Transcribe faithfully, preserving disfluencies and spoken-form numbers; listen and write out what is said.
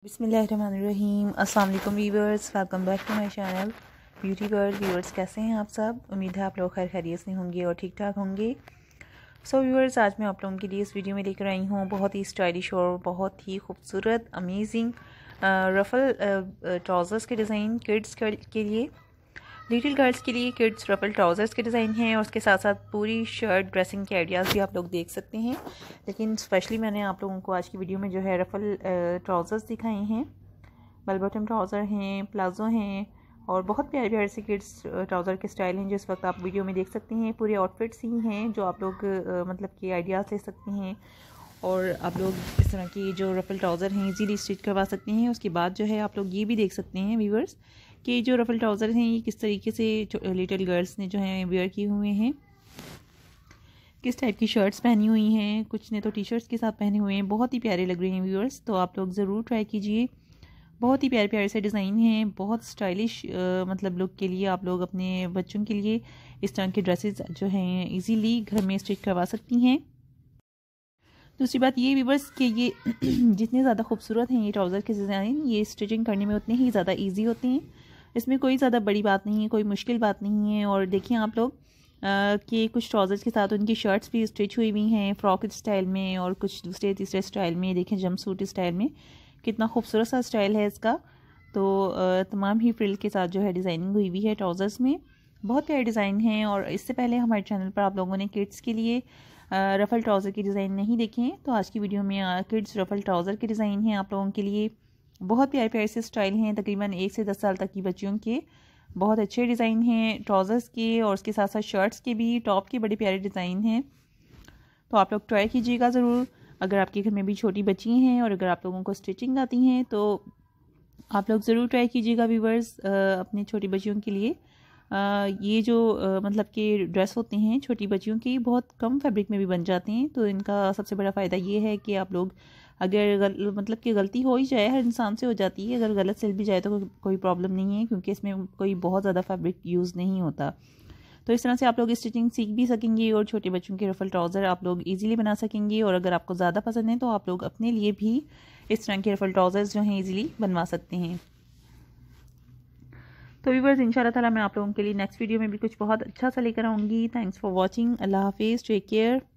बिस्मिल्लाहिर्रहमानिर्रहीम। अस्सलाम वालेकुम viewers, welcome back to my channel beauty world. Viewers कैसे हैं आप सब? उम्मीद है आप लोग खैर खैरियत से होंगे और ठीक ठाक होंगे। सो so, व्यूअर्स आज मैं आप लोगों के लिए इस वीडियो में लेकर आई हूँ बहुत ही स्टाइलिश और बहुत ही खूबसूरत अमेजिंग रफल ट्राउज़र्स के डिज़ाइन किड्स के लिए, लिटिल गर्ल्स के लिए किड्स रफल ट्राउज़र्स के डिज़ाइन हैं और उसके साथ साथ पूरी शर्ट ड्रेसिंग के आइडियाज़ भी आप लोग देख सकते हैं। लेकिन स्पेशली मैंने आप लोगों को आज की वीडियो में जो है रफल ट्राउज़र्स दिखाए हैं। बेल बॉटम ट्राउज़र हैं, प्लाजो हैं और बहुत प्यारे प्यारे से किड्स ट्राउज़र के स्टाइल हैं जो इस वक्त आप वीडियो में देख सकते हैं। पूरे आउटफिट्स ही हैं जो आप लोग मतलब कि आइडियाज़ ले सकते हैं और आप लोग इस तरह की जो रफल ट्राउज़र हैं इजीली स्टिच करवा सकते हैं। उसके बाद जो है आप लोग ये भी देख सकते हैं व्यूअर्स कि जो रफल ट्राउज़र हैं ये किस तरीके से लिटिल गर्ल्स ने जो है वेयर किए हुए हैं, किस टाइप की शर्ट्स पहनी हुई हैं, कुछ ने तो टी शर्ट्स के साथ पहने हुए हैं। बहुत ही प्यारे लग रहे हैं व्यूअर्स, तो आप लोग ज़रूर ट्राई कीजिए। बहुत ही प्यारे प्यारे से डिज़ाइन हैं, बहुत स्टाइलिश मतलब लुक के लिए आप लोग अपने बच्चों के लिए इस तरह के ड्रेसेस जो हैं इजीली घर में स्टिच करवा सकती हैं। दूसरी बात ये व्यूअर्स कि ये जितने ज़्यादा खूबसूरत हैं ये ट्राउज़र के डिज़ाइन, ये स्टिचिंग करने में उतने ही ज़्यादा ईजी होते हैं। इसमें कोई ज़्यादा बड़ी बात नहीं है, कोई मुश्किल बात नहीं है। और देखिए आप लोग कि कुछ ट्राउज़र्स के साथ उनकी शर्ट्स भी स्टिच हुई हुई हैं फ्रॉक स्टाइल में और कुछ दूसरे तीसरे स्टाइल में। देखें जंप सूट स्टाइल में कितना खूबसूरत सा स्टाइल है इसका। तो तमाम ही फ्रिल के साथ जो है डिज़ाइनिंग हुई हुई है ट्राउज़र्स में, बहुत प्यारे डिज़ाइन हैं। और इससे पहले हमारे चैनल पर आप लोगों ने किड्स के लिए रफल ट्राउज़र के डिज़ाइन नहीं देखे हैं, तो आज की वीडियो में किड्स रफल ट्राउज़र के डिज़ाइन हैं आप लोगों के लिए। बहुत प्यारे प्यारे से स्टाइल हैं, तकरीबन एक से दस साल तक की बच्चियों के बहुत अच्छे डिज़ाइन हैं ट्राउज़र्स के और उसके साथ साथ शर्ट्स के भी, टॉप के बड़े प्यारे डिज़ाइन हैं। तो आप लोग ट्राई कीजिएगा ज़रूर। अगर आपके घर में भी छोटी बच्ची हैं और अगर आप लोगों को स्टिचिंग आती हैं तो आप लोग ज़रूर ट्राई कीजिएगा व्यूअर्स अपनी छोटी बच्चियों के लिए। आ, ये जो आ, मतलब कि ड्रेस होते हैं छोटी बच्चियों की बहुत कम फैब्रिक में भी बन जाते हैं। तो इनका सबसे बड़ा फ़ायदा ये है कि आप लोग अगर गल, मतलब कि गलती हो ही जाए, हर इंसान से हो जाती है, अगर गलत सिल भी जाए तो को, कोई प्रॉब्लम नहीं है क्योंकि इसमें कोई बहुत ज़्यादा फैब्रिक यूज़ नहीं होता। तो इस तरह से आप लोग स्टिचिंग सीख भी सकेंगे और छोटे बच्चों के रफल ट्राउज़र आप लोग इजीली बना सकेंगे। और अगर आपको ज़्यादा पसंद है तो आप लोग अपने लिए भी इस तरह के रफल ट्राउज़र्स जो हैं इजीली बनवा सकते हैं। तो व्यूअर्स इंशाल्लाह ताला मैं आप लोगों के लिए नेक्स्ट वीडियो में भी कुछ बहुत अच्छा सा लेकर आऊँगी। Thanks for watching. अल्लाह हाफिज़, टेक केयर।